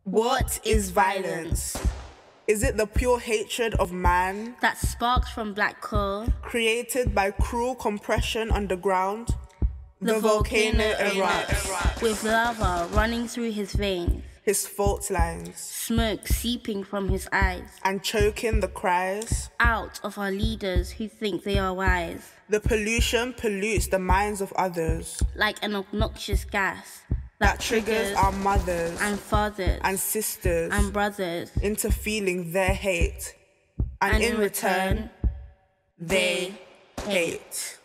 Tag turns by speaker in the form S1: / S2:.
S1: What is violence? Is it the pure hatred of man
S2: that sparks from black coal,
S1: created by cruel compression underground?
S2: The volcano erupts with lava running through his veins,
S1: his fault lines,
S2: smoke seeping from his eyes,
S1: and choking the cries
S2: out of our leaders who think they are wise.
S1: The pollution pollutes the minds of others
S2: like an obnoxious gas
S1: that triggers our mothers
S2: and fathers
S1: and sisters
S2: and brothers
S1: into feeling their hate, and in return, they hate.